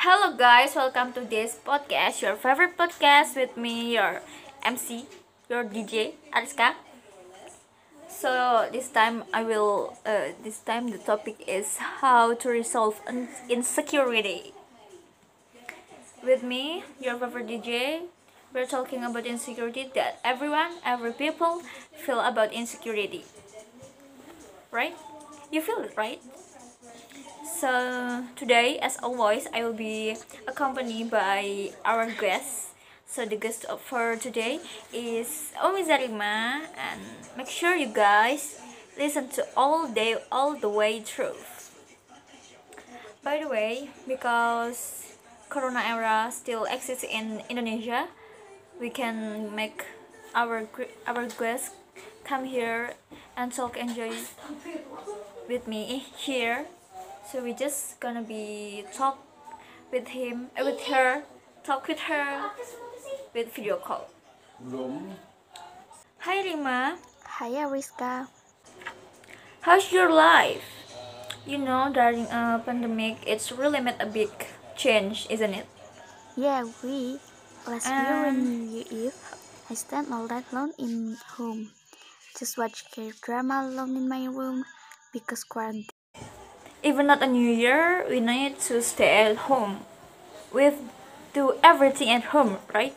Hello, guys, welcome to this podcast, your favorite podcast with me, your MC, your DJ, Ariska. So, this time the topic is how to resolve insecurity. With me, your favorite DJ, we're talking about insecurity that every people feel about insecurity. Right? You feel it, right? So today, as always, I will be accompanied by our guest. So the guest for today is Omi Zarima, and make sure you guys listen to all the way through. By the way, because Corona era still exists in Indonesia, we can make our guest come here and talk enjoy with me here. So we just gonna be with her, talk with her with video call. Hi Rima, Hi Ariska. how's your life? During a pandemic, it's really made a big change, isn't it? Yeah, last year when Um, New Year Eve, I spent all that alone in home. Just watch K-drama alone in my room because quarantine. Even not a New Year, we need to stay at home. We do everything at home, right?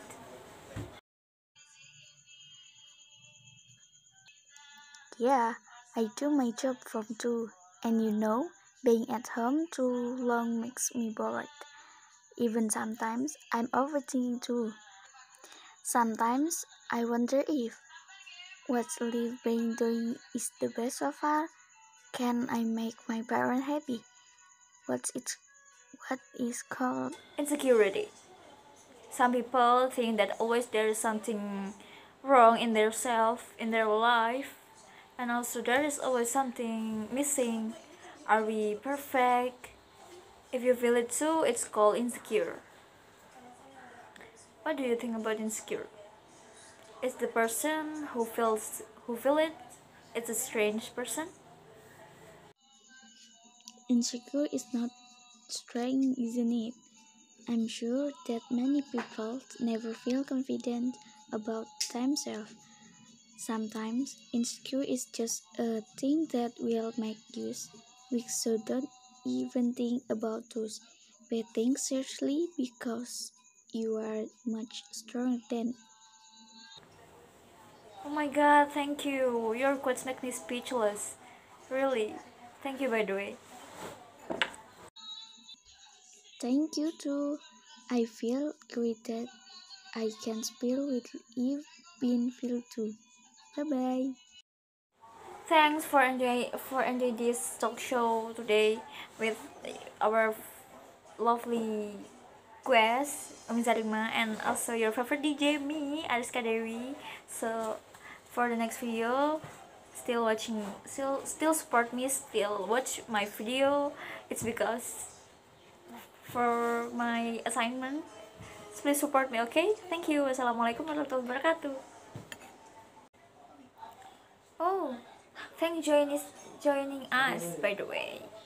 Yeah, I do my job from too. And being at home too long makes me bored. Even sometimes I'm overthinking too. Sometimes I wonder if what's live being doing is the best so far. Can I make my parents happy? What's it? What is called? Insecurity. Some people think that always there is something wrong in their self, in their life, and also there is always something missing. Are we perfect? If you feel it too, it's called insecure. What do you think about insecure? Is the person who feel it? It's a strange person. Insecure is not strength, isn't it? I'm sure that many people never feel confident about themselves. Sometimes insecure is just a thing that will make use. We so don't even think about those bad things seriously because you are much stronger than. Oh my god, thank you. Your quotes make me speechless. Really. Thank you, by the way. Thank you too. I feel great that I can spill with you been feel too. Bye bye. Thanks for enjoying this talk show today with our lovely guest Umi Zarima and also your favorite DJ me Ariska Dewi. So for the next video, still support me, still watch my video. It's because for my assignment. So please support me, okay? Thank you. Wassalamualaikum warahmatullahi wabarakatuh. Oh, thanks joining us by the way.